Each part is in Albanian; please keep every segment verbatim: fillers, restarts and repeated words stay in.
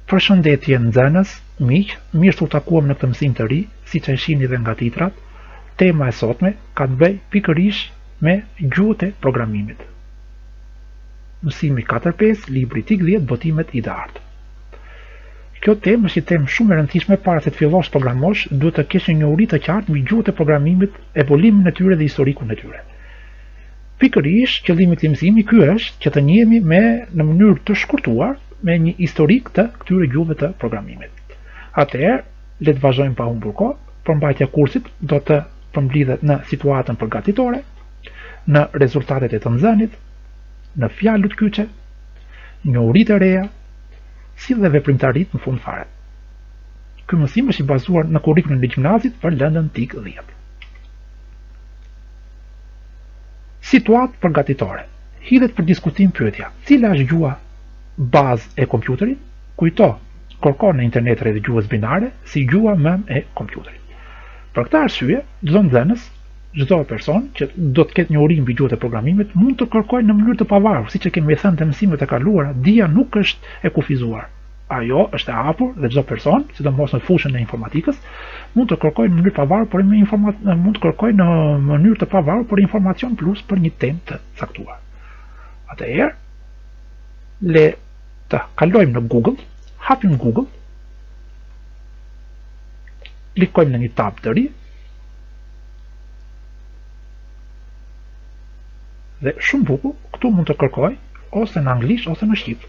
Përshëndetje nxënës, miq, mirë se u takuam në këtë mësim të ri, siç e shihni edhe nga titrat. Tema e sotme ka të bëjë pikërisht me gjuhët e programimit. Mësimi katër pesë, libri tik dhjetë, botimet i dartë. Kjo temë është një temë shumë e rëndësishme. Para se të fillosh të programosh, duhet të kesh një njohuri të qartë mbi gjuhët e programimit, evoluimin e tyre dhe historikun e tyre. Pikërisht, qëllimi i këtij mësimi ky është që të njihemi me në mënyrë të shkurtuar me një historik të këtyre gjuhëve të programimit. Atëherë, le të vazhdojmë pa humbur kohë. Përmbajtja e kursit do të përmblidhet në situatën përgatitore, në rezultatet e të nxënit, në fjalët kyçe, njohuritë e reja, si dhe veprimtaritë në fund fare. Ky mësim është i bazuar në kurrikulin e gjimnazit për lëndën tik dhjetë. Situatë përgatitore. Hidhet për diskutim pyetja: cila është gjuha bazë e kompjuterit? Kujto, kërko në internet rreth gjuhës binare si gjuha mëm e kompjuterit. Për këtë arsye, çdo nxënës, çdo person që do të ketë njohuri mbi gjuhët e programimit mund të kërkojë në mënyrë të pavarur, siç e kemi thënë te mësimet e kaluara, dija nuk është e kufizuar. Ajo është e hapur dhe çdo person, sidomos në fushën e informatikës, mund të kërkojë në mënyrë të pavarur për informacion, mund të kërkojë në mënyrë të pavarur për informacion plus për një temë të caktuar. Atëherë, le të kalojmë në Google, hapim Google, klikojmë në një tab të ri dhe shumë bukur, këtu mund të kërkoj ose në anglisht ose në shqip.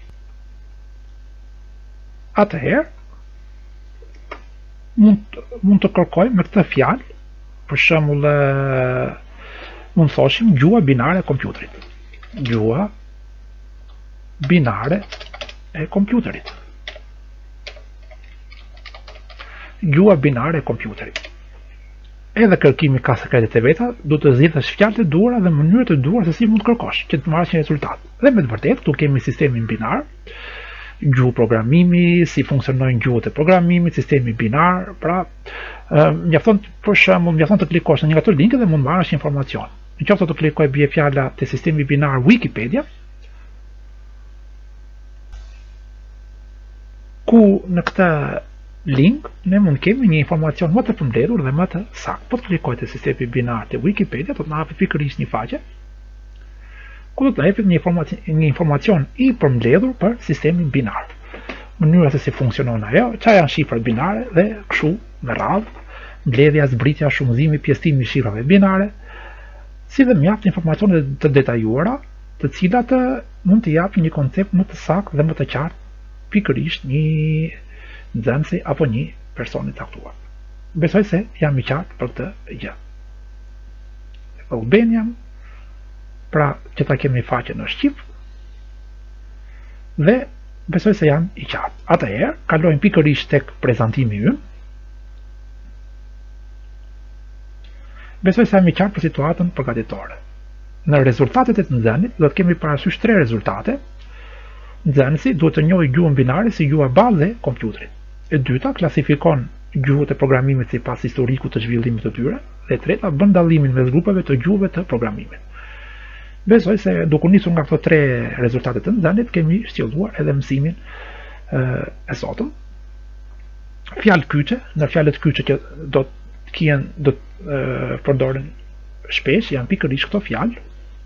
Atëherë, mund, mund të kërkoj me këtë fjalë, për shembull, mund thoshim gjuha binare e kompjuterit. Gjuha binare e kompjuterit. Gjuha binare e kompjuterit. Edhe kërkimi ka sekretet e veta, du të zgjidhësh fjalët e duhura dhe mënyrët e duhura se si mund të kërkosh që të marrësh një rezultat. Dhe me të vërtetë, këtu kemi sistemin binar, gjuhë programimi, si funksionojnë gjuhët e programimit, sistemi binar, pra mjafton për shembull, mjafton të klikosh në një nga ato linke dhe mund të marrësh informacion. Nëse të klikoj bie fjala te sistemi binar Wikipedia, ku në këtë link ne mund kemi një informacion më të përmbledhur dhe më të saktë. Po të klikoj te sistemi binar te Wikipedia, do të na hapet pikërisht një faqe ku do të na jepet një informacion, një informacion i përmbledhur për sistemin binar. Mënyra se si funksionon ajo, çfarë janë shifrat binare dhe kështu me radhë, mbledhja, zbritja, shumëzimi, pjesëtimi i shifrave binare, si dhe mjaft informacione të detajuara, të cilat mund të japin një koncept më të saktë dhe më të qartë pikërisht një nxënësi apo një person i caktuar. Besoj se jam i qartë për këtë gjë. Albanian, pra që ta kemi faqen në shqip, dhe besoj se jam i qartë. Atëherë, kalojmë pikërisht tek prezantimi ynë. Besoj se jam i qartë për situatën përgatitore. Në rezultatet e të nxënit do të kemi parasysh tre rezultate. Nxënësi duhet të njohë gjuhën binare si gjuha bazë e kompjuterit. E dyta, klasifikon gjuhët e programimit sipas historikut të zhvillimit të tyre, dhe e treta, bën dallimin mes grupeve të gjuhëve të programimit. Besoj se duke nisur nga këto tre rezultate të nxënit, kemi sjellur edhe mësimin e, e sotëm. Fjalë kyçe, në fjalët kyçe që do të kien do të përdoren shpesh janë pikërisht këto fjalë.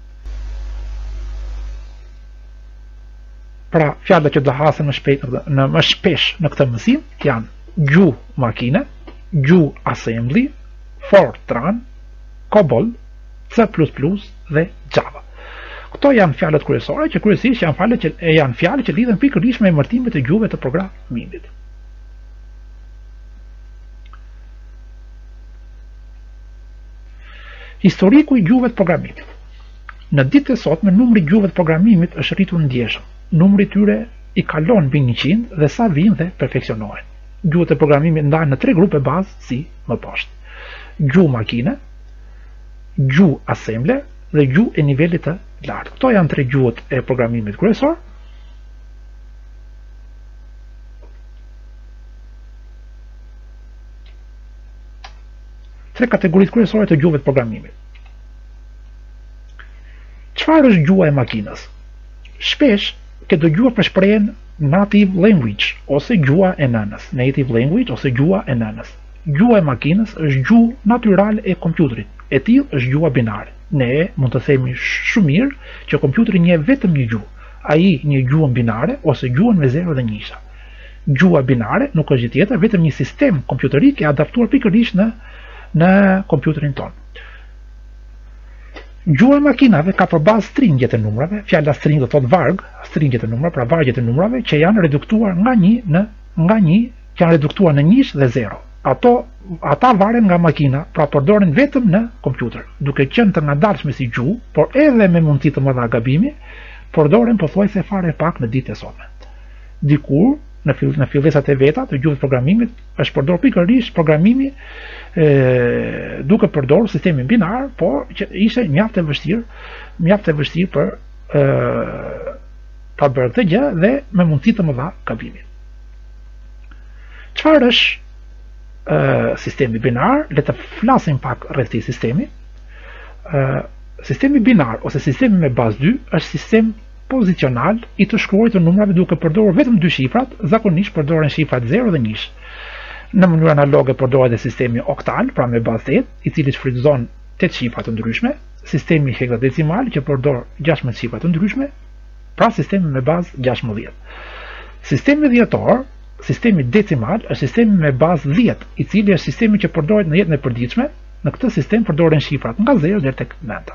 Pra, fjalët që do hasen më shpejt në më shpesh në këtë mësim janë gjuhë makine, gjuhë assembly, Fortran, COBOL, C plus plus dhe Java. Këto janë fjalët kryesore që kryesisht janë fjalë që janë fjalë që lidhen pikërisht me emërtimet e gjuhëve të programimit. Historiku i gjuhëve të programimit. Në ditët e sotme numri i gjuhëve të programimit është rritur ndjeshëm. Numri i tyre i kalon mbi njëqind dhe sa vijnë dhe perfeksionohen. Gjuhët e programimit ndahen në tre grupe bazë si më poshtë: gjuhë makine, gjuhë assembler dhe gjuhë e nivelit të lartë. Këto janë tre gjuhët e programimit kryesor. Tre kategoritë kryesore të gjuhëve të programimit. Çfarë është gjuha e makinës? Shpesh këtë gjuhë për shprehen native language ose gjua e nënës, native language ose gjua e nënës. Gjua e makinës është gjuhë natyrale e kompjuterit, e tillë është gjua binare. Ne mund të themi shumë mirë që kompjuteri njeh vetëm një gjuhë. Ai një gjuhën binare ose gjuhën me zero dhe njësha. Gjua binare nuk është gjë tjetër, vetëm një sistem kompjuterik e adaptuar pikërisht në në kompjuterin tonë. Gjua e makinave ka përbazë stringjet e numrave, fjala string do thotë varg, stringjet e numrave, pra vargjet e numrave që janë reduktuar nga një në nga një, që janë reduktuar në njësh dhe zero. Ato ata varen nga makina, pra përdoren vetëm në kompjuter, duke qenë të ngadalshme si gjuhë, por edhe me mundësi të mëdha gabimi, përdoren pothuajse fare pak në ditën e sotme. Dikur në fill, në fillesat e veta të gjuhës programimit është përdorur pikërisht programimi e, duke përdorur sistemin binar, por që ishte mjaft e vështirë, mjaft e vështirë për e, ta bërë këtë gjë dhe me mundësi të mëdha gabimi. Çfarë është Uh, sistemi binar? Le të flasim pak rreth këtij sistemi. Uh, sistemi binar ose sistemi me bazë dy është sistem pozicional i të shkruarit të numrave duke përdorur vetëm dy shifrat, zakonisht përdoren shifrat zero dhe njësh. Në mënyrë analoge përdoret edhe sistemi oktal, pra me bazë tetë, i cili shfrytëzon tetë shifra të ndryshme, sistemi heksadecimal që përdor gjashtëdhjetë shifra të ndryshme, pra sistemi me bazë gjashtëdhjetë. Sistemi dhjetor, sistemi decimal, është sistemi me bazë dhjetë, i cili është sistemi që përdoret në jetën e përditshme. Në këtë sistem përdoren shifrat nga zero deri tek nënta.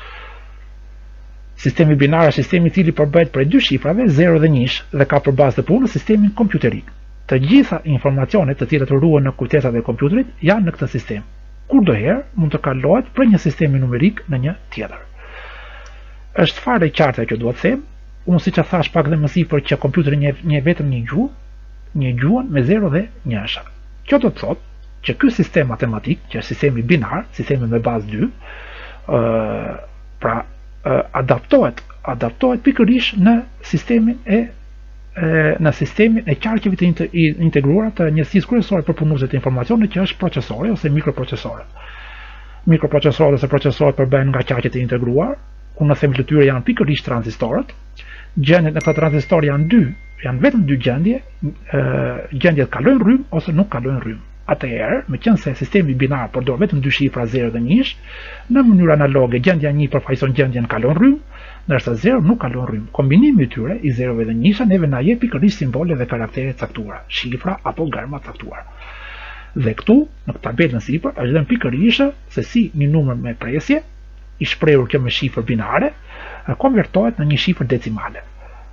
Sistemi binar është sistemi i cili përbëhet prej dy shifrave, zero dhe njësh, dhe ka për bazë të punës sistemin kompjuterik. Të gjitha informacionet të cilat ruhen në kujtesat e kompjuterit janë në këtë sistem. Kurdoherë mund të kalohet prej një sistemi numerik në një tjetër. Është fare e qartë që duhet të them, unë siç e thash pak dhe më sipër që kompjuteri njeh një vetëm një gjuhë, një gjuhën me zero dhe njësha. Kjo do të thotë që ky sistem matematik, që është sistemi binar, sistemi me bazë dy, uh, pra uh, adaptohet, adaptohet pikërisht në sistemin e uh, në sistemin e qarkjeve të integruara të njësisë kryesore për punuesit të informacionit, që është procesori ose mikroprocesori. Mikroprocesorët ose procesorët përbëhen nga qarkje të integruar, ku në themelë të tyre janë pikërisht tranzistorët. Gjendjet në këta tranzistor janë dy, janë vetëm dy gjendje, gjendjet kalojnë rrymë ose nuk kalojnë rrymë. Atëherë, meqense sistemi binar përdor vetëm dy shifra zero dhe njësh, në mënyrë analoge gjendja një përfaqëson gjendjen kalon rrymë, ndërsa zero nuk kalon rrymë. Kombinimi i tyre i zerove dhe njësha neve na jep pikërisht simbole dhe karaktere caktuara, shifra apo garma caktuara. Dhe këtu, në tabelën sipër, është dhënë pikërisht se si një numër me presje, i shprehur kjo me shifër binare, konvertohet në një shifër decimale.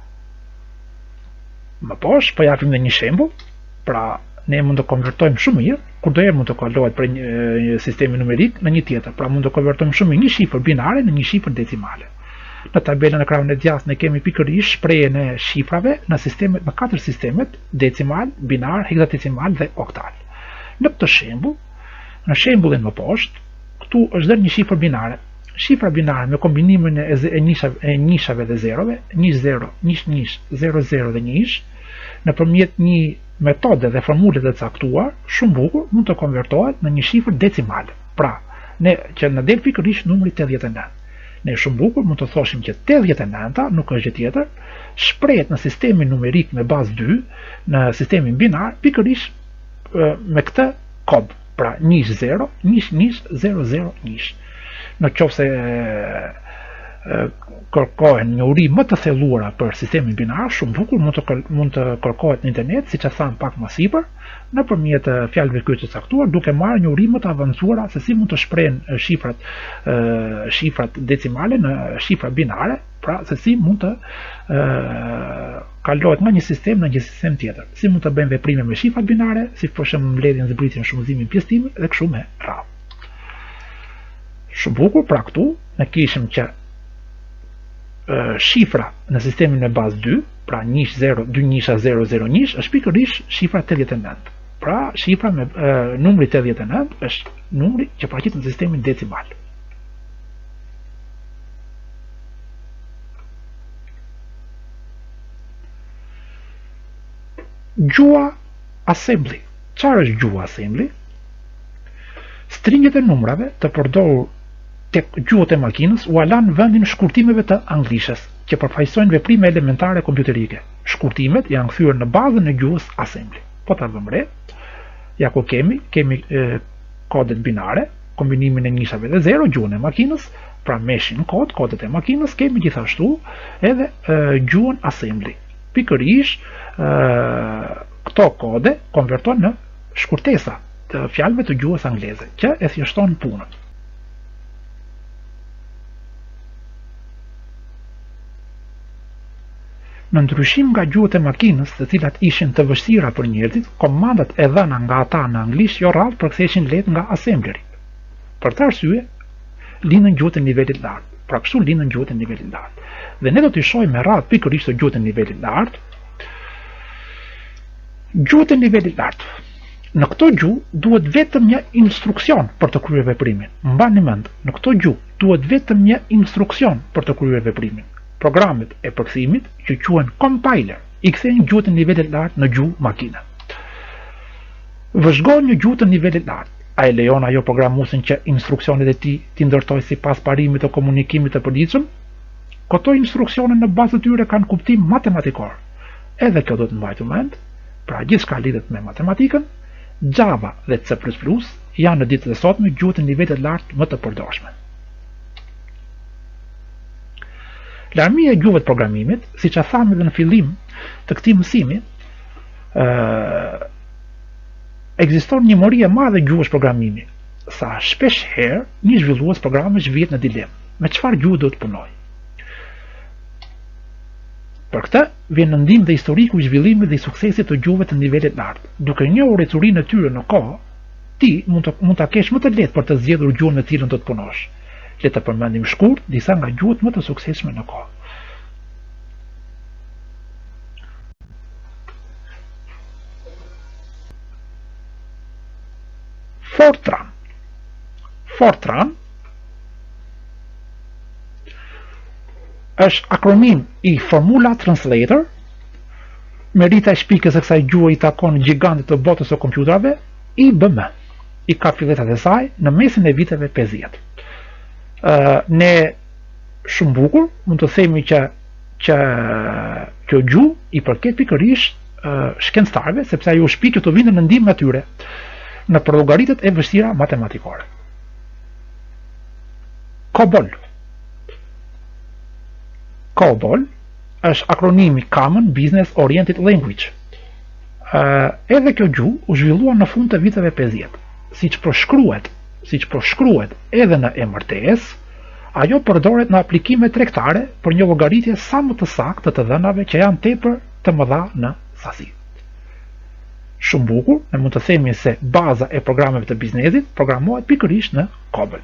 Më poshtë po japim edhe një shembull, pra ne mund të konvertojmë shumë mirë, kurdoherë mund të kalohet për një sistemi numerik në një tjetër, pra mund të konvertojmë shumë mirë një shifër binare në një shifër decimale. Në tabelën e krahun e djathtë ne kemi pikërisht shprehjen e shifrave në sistemet, në katër sistemet: decimal, binar, heksadecimal dhe oktal. Në këtë shembull, në shembullin më poshtë, këtu është dhënë një shifër binare. Shifra binare me kombinimin e njishave, e njishave dhe zerove, njësh zero, njësh njësh, zero zero dhe njësh, nëpërmjet një metode dhe formule të caktuar, shumë bukur mund të konvertohet në një shifër decimale. Pra, ne që në del pikërisht numri tetëdhjetë e nëntë. Ne shumë bukur mund të thoshim që tetëdhjetë e nënta nuk është gjë tjetër, shprehet në sistemin numerik me bazë dy, në sistemin binar, pikërisht me këtë kod. Pra, njësh zero, njësh njësh, zero zero njësh. Në qoftë se kërkohen një uri më të thelluara për sistemin binar, shumë bukur mund të mund të kërkohet në internet, siç e tham pak më sipër, nëpërmjet fjalëve kryesore të caktuar, duke marrë një uri më të avancuara se si mund të shprehen shifrat shifrat decimale në shifra binare, pra se si mund të kalohet nga një sistem në një sistem tjetër, si mund të bëjmë veprime me shifrat binare, si për shembull mbledhjen, zbritjen, shumëzimin, pjesëtimin dhe kështu me radhë. Shumë bukur, pra këtu ne kishim që uh, shifra në sistemin me bazë dy, pra njësh zero, dy njësha zero zero njësh, është pikërisht shifra tetëdhjetë e nëntë. Pra shifra me uh, numri tetëdhjetë e nëntë është numri që paraqitet në sistemin decimal. Gjua assembly. Çfarë është gjua assembly? Stringet e numrave të përdorur tek gjuhët e makinës u alan vendin shkurtimeve të anglishes. që përfaqësojnë veprime elementare kompjuterike. Shkurtimet janë kthyer në bazën e gjuhës assembly. Po ta vëmë re, ja ku kemi, kemi e, kodet binare, kombinimin e njishave dhe zero, gjuhën e makinës, pra machine code, kodet e makinës, kemi gjithashtu edhe e, gjuhën assembly. Pikërisht këto kode konverton në shkurtesa të fjalëve të gjuhës angleze, që e thjeshton punën. Në ndryshim nga gjuhët e makinës, të cilat ishin të vështira për njerëzit, komandat e dhëna nga ata në anglisht jo rrallë përktheshin lehtë nga assemblerit. Për këtë arsye, lindën gjuhët e nivelit lartë. Pra kështu lindën gjuhët e nivelit lartë. Dhe ne do t'i shohim me radhë pikërisht të gjuhët e nivelit lartë. Gjuhët e nivelit lartë. Në këto gjuhë duhet vetëm një instruksion për të kryer veprimin. Mbani mend, në këto gjuhë duhet vetëm një instruksion për të kryer veprimin. Programet e përkthimit, që quhen compiler, i kthejnë gjuhët e nivelit lartë në gjuhë makine. Vëzhgon një gjuhë të nivelit lartë. A e lejon ajo programuesin që instruksionet e tij t'i ndërtojë sipas parimit të komunikimit të përditshëm? Këto instruksione në bazë të tyre kanë kuptim matematikor. Edhe kjo do të mbajtur mend, pra gjithçka lidhet me matematikën, Java dhe C plus plus janë në ditët e sotme gjuhët e nivelit lartë më të përdorshme. Larmia e gjuhëve të programimit, siç e thamë edhe në fillim të këtij mësimi, ë ekziston një mori e madhe gjuhësh programimi, sa shpesh herë një zhvillues programesh vihet në dilemë, me çfarë gjuhë do të punojë. Për këtë vjen në ndihmë dhe historiku i zhvillimit dhe i suksesit të gjuhëve të nivelit lartë. Duke njohur ecurinë e tyre në kohë, ti mund të mund ta kesh më të lehtë për të zgjedhur gjuhën në cilën do të punosh. Le të përmendim shkurt disa nga gjuhët më të suksesshme në kohë. Fortran. Fortran është akronim i Formula Translator. Merita e shpikës e kësaj gjuhë i takon gigantit të botës së kompjuterave, I B M, i ka filletat e saj në mesin e viteve pesëdhjetë. Uh, ne shumë bukur mund të themi që që kjo gjuhë i përket pikërisht uh, shkencëtarëve, sepse ajo shpikë të vinë në ndihmë atyre në llogaritët e vështira matematikore. COBOL. COBOL është akronimi Common Business Oriented Language. Uh, edhe kjo gjuhë u zhvillua në fund të viteve pesëdhjetë. Siç përshkruhet, siç përshkruhet edhe në emërtes, ajo përdoret në aplikime tregtare për një llogaritje sa më të saktë të dhënave që janë tepër të mëdha në sasi. Shumë bukur, ne mund të themi se baza e programeve të biznesit programohet pikërisht në COBOL.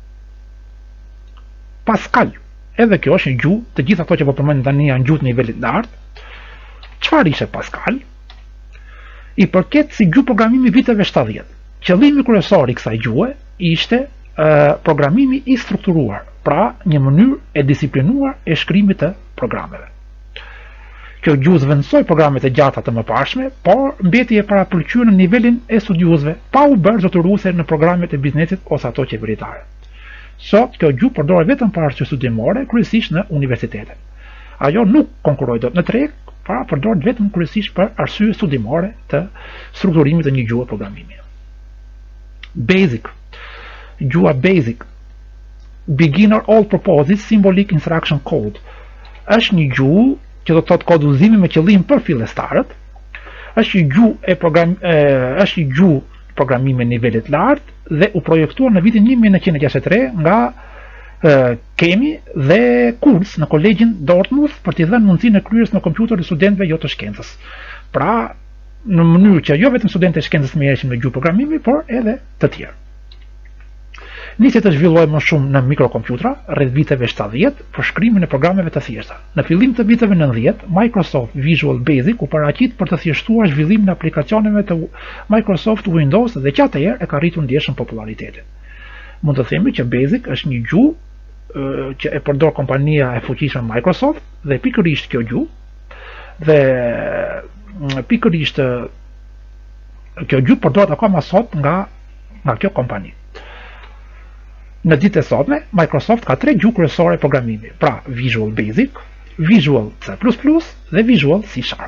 Pascal. Edhe kjo është një gjuhë, të gjitha ato që po përmend tani janë gjuhë të nivelit lartë. Çfarë ishte Pascal? I përket si gjuhë programimi viteve shtatëdhjetë. Qëllimi kryesor i kësaj gjuhe ishte uh, programimi i strukturuar, pra një mënyrë e disiplinuar e shkrimit të programeve. Kjo gjuhë zvendësoi programet e gjata të mëparshme, por mbeti e parapëlqyer në nivelin e studiuesve, pa u bërë zotëruese në programet e biznesit ose ato qeveritare. Sot, kjo gjuhë përdoret vetëm për arsye studimore, kryesisht në universitete. Ajo nuk konkurroi dot në treg, pra përdoret vetëm kryesisht për arsye studimore të strukturimit të një gjuhe programimi. Basic. Gjuha Basic. Beginner All Purposes Symbolic Instruction Code. Është një gjuhë që do të thotë kod udhëzimi me qëllim për fillestarët. Është një gjuhë e program e, është një gjuhë programimi në nivelit lartë dhe u projektuar në vitin një mijë nëntëqind e gjashtëdhjetë e tre nga e, kemi dhe kurs në kolegjin Dartmouth për t'i dhënë mundësinë e kryerjes në kompjuter të studentëve jo të shkencës. Pra, në mënyrë që jo vetëm studentët e shkencës merreshin me gjuhë programimi, por edhe të tjerë. Nisi të zhvillohej më shumë në mikrokompjutra rreth viteve shtatëdhjetë për shkrimin e programeve të thjeshta. Në fillim të viteve nëntëdhjetë, Microsoft Visual Basic u paraqit për të thjeshtuar zhvillimin e aplikacioneve të Microsoft Windows dhe që atëherë e ka rritur ndjeshëm popularitetin. Mund të themi që Basic është një gjuhë që e përdor kompania e fuqishme Microsoft dhe pikërisht kjo gjuhë dhe pikërisht kjo gjuhë përdoret akoma sot nga nga kjo kompani. Në ditët e sotme, Microsoft ka tre gjuhë kryesore programimi, pra Visual Basic, Visual C plus plus dhe Visual C Sharp.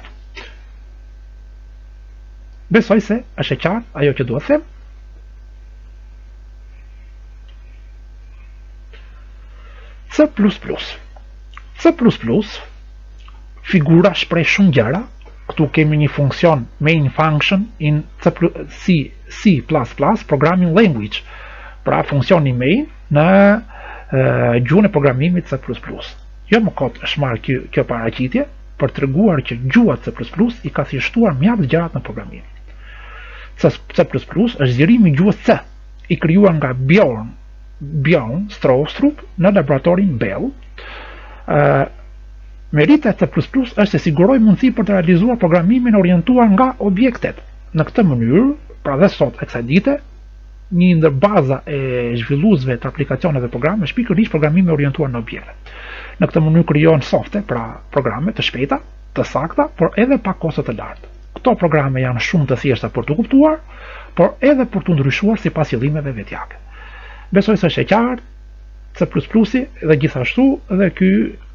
Besoj se është e qartë ajo që duhet them. C plus plus. C plus plus figura shpreh shumë gjëra. Këtu kemi një funksion main function in C, C plus plus programming language. Pra funksioni main në uh, gjuhën e programimit C plus plus. Jo më kot është marrë kjo, kjo paraqitje për treguar që gjuha C plus plus i ka thjeshtuar mjaft gjërat në programim. C plus plus është zgjerimi i gjuhës C, i krijuar nga Bjorn Bjorn Strostrup në laboratorin Bell. Uh, Merita e C plus plus është se siguroi mundësi për të realizuar programimin orientuar nga objektet. Në këtë mënyrë, pra dhe sot e kësaj dite, një ndër baza e zhvilluesve të aplikacioneve dhe programe është pikërisht programimi orientuar në objekte. Në këtë mënyrë krijohen softe, pra programe të shpejta, të sakta, por edhe pa kosto të larta. Këto programe janë shumë të thjeshta për të kuptuar, por edhe për të ndryshuar sipas qëllimeve vetjake. Besoj se është e qartë, C plus plus dhe gjithashtu dhe ky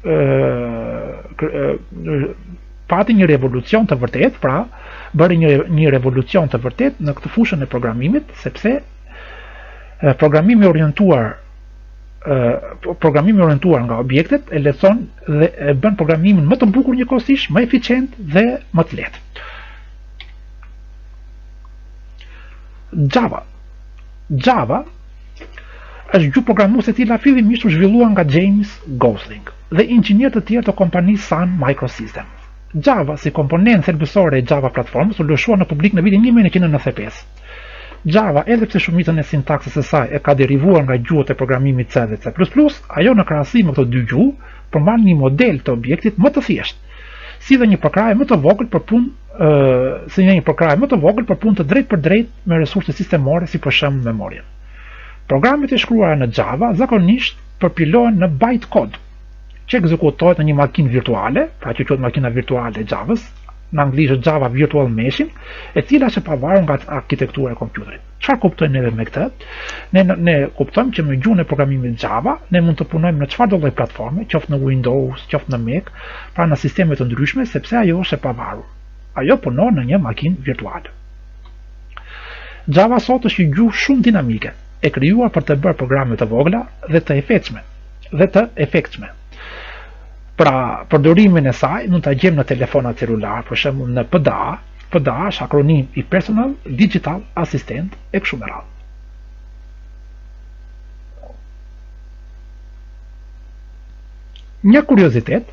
pati një revolucion të vërtet, pra bëri një, një revolucion të vërtet në këtë fushën e programimit, sepse e, programimi orientuar e, programimi orientuar nga objektet e lehtëson dhe e bën programimin më të bukur njëkohësisht, më eficient dhe më të lehtë. Java. Java është gjuhë programuese e cila fillimisht u zhvillua nga James Gosling dhe inxhinierë të tjerë të kompanisë Sun Microsystems. Java, si komponent thelbësore e Java platformës, u lëshua në publik në vitin një mijë nëntëqind e nëntëdhjetë e pesë. Java, edhe pse shumicën e sintaksës së saj e ka derivuar nga gjuhët e programimit C dhe C plus plus, ajo në krahasim me këto dy gjuhë përmban një model të objektit më të thjeshtë, si dhe një përkrahje më të vogël për punë, ë, si një përkrahje më të vogël për punë të drejtë për drejtë me resurse sistemore, si për shembull memorien. Programet e shkruara në Java zakonisht përpilohen në bytecode, që ekzekutohet në një makinë virtuale, pra që quhet makina virtuale e Javës, në anglisht Java Virtual Machine, e cila është e pavarur nga arkitektura e kompjuterit. Çfarë kuptojmë ne me këtë? Ne ne kuptojmë që me gjuhën e programimit Java ne mund të punojmë në çfarëdo lloj platforme, qoftë në Windows, qoftë në Mac, pra në sisteme të ndryshme, sepse ajo është e pavarur. Ajo punon në një makinë virtuale. Java sot është një gjuhë shumë dinamike, e krijuar për të bërë programe të vogla dhe të efektshme, dhe të efektshme. Pra, përdorimin e saj mund ta gjejmë në telefonat celular, për shembull në P D A. P D A është akronim i Personal Digital Assistant e kështu me radhë. Një kuriozitet,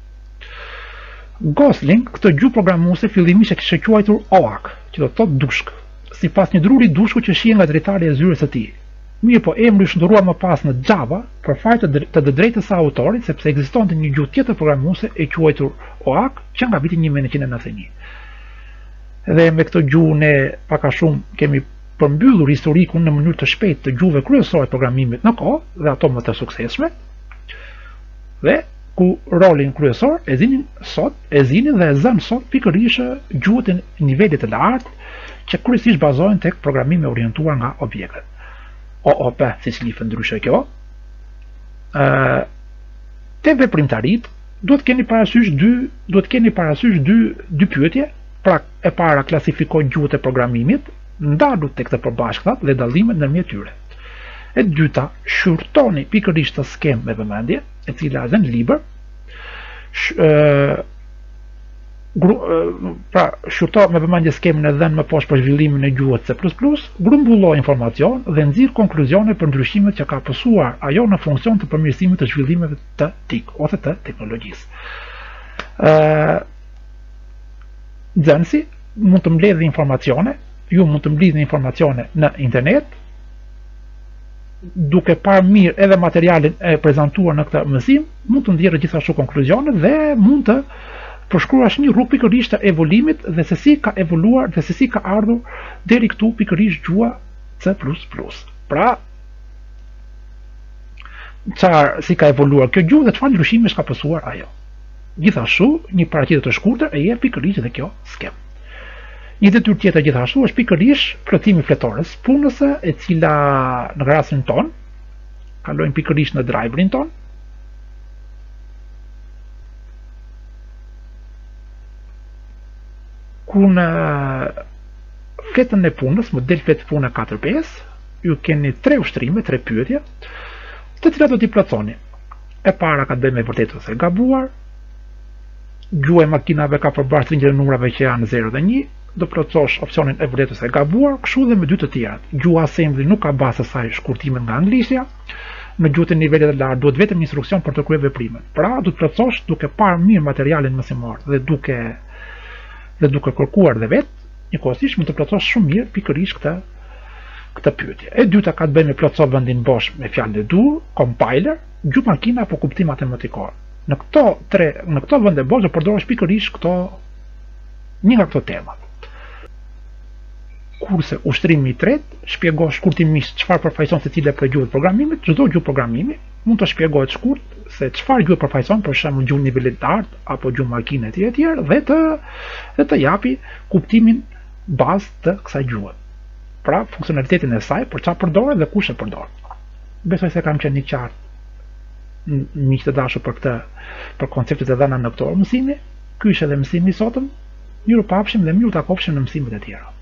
Gosling këtë gjuhë programuese fillimisht e kishte quajtur O A K, që do të thotë dushk, sipas një druri dushku që shihen nga dritari e zyrës së tij. Mirë po emri është ndryshuar më pas në Java për fat të, të drejtës së autorit, sepse ekzistonte një gjuhë tjetër programuese e quajtur O A K që nga viti një mijë nëntëqind e nëntëdhjetë e një. Dhe me këtë gjuhë ne pak a shumë kemi përmbyllur historikun në mënyrë të shpejtë të gjuhëve kryesore të programimit në kohë dhe ato më të suksesshme. Dhe ku rolin kryesor e zinin sot, e zinin dhe e zënë sot pikërisht gjuhët e nivelit të lartë që kryesisht bazohen tek programimi orientuar nga objektet. O O P, si cilifën ndryshe kjo. Uh, te veprimtarit duhet keni parasysh dy, duhet keni parasysh dy, dy pyetje. Pra, e para klasifikoj gjuhët e programimit, ndalur tek të përbashkëtat dhe dallimet ndërmjet tyre. E dyta, shurtoni pikërisht të skem me vëmendje, e cila është në libër. Sh, uh, gru, uh, pra, shurto me vëmendje skemin e dhënë më poshtë për zhvillimin e gjuhës C plus plus, grumbulloj informacion dhe nxirr konkluzione për ndryshimet që ka pësuar ajo në funksion të përmirësimit të zhvillimeve të T I C ose të teknologjisë. Uh, Nxënësi mund të mbledhë informacione, ju mund të mbledhni informacione në internet, duke parë mirë edhe materialin e prezantuar në këtë mësim, mund të nxjerrë gjithashtu konkluzione dhe mund të përshkruash një rrugë pikërisht të evolimit dhe se si ka evoluar dhe se si ka ardhur deri këtu pikërisht gjuha C plus plus. Pra, çfarë si ka evoluar kjo gjuhë dhe çfarë ndryshimesh ka pësuar ajo. Gjithashtu, një paraqitje të shkurtër e jep pikërisht edhe kjo skem. Një detyrë tjetër gjithashtu është pikërisht plotimi fletores punëse, e cila në rastin ton kalojmë pikërisht në driverin ton. ku në fletën e punës, model fletë punë katër pesë, ju keni tre ushtrime, tre pyetje, të cilat do t'i plotësoni. E para ka të bëjë me vërtet ose gabuar, gjuha e makinave ka përballë trinjtë e numrave që janë zero dhe një, do plotësosh opsionin e vërtet ose gabuar, kështu dhe me dy të tjerat. Gjuha assembly nuk ka bazë asaj shkurtimet nga anglisja, në gjuhët e nivelit të lartë duhet vetëm instruksion për të kryer veprimet. Pra, do të plotësosh duke parë mirë materialin mësimor dhe duke dhe duke kërkuar dhe vetë, njëkohësisht mund të plotësosh shumë mirë pikërisht këtë këtë pyetje. E dyta ka të bëjë me plotëso vendin bosh me fjalën e dur, compiler, gjuhë makina apo kuptim matematikor. Në këto tre, në këto vende bosh do përdorosh pikërisht këto një nga këto tema. Kurse ushtrimi i tretë shpjegon shkurtimisht çfarë përfaqëson secila prej gjuhëve programimit, çdo gjuhë programimi mund të shpjegohet shkurt se çfarë gjuhë përfaqëson, për shembull gjuhë nivelit të lartë apo gjuhë makine etj etj dhe të dhe të japi kuptimin bazë të kësaj gjuhë. Pra, funksionalitetin e saj, për çfarë përdoret dhe kush e përdor. Besoj se kam qenë i qartë miq të dashur për këtë, për konceptet e dhëna në këtë mësimi. Ky ishte edhe mësimi i sotëm. Mirupafshim dhe miru takofshim në mësimet e tjera.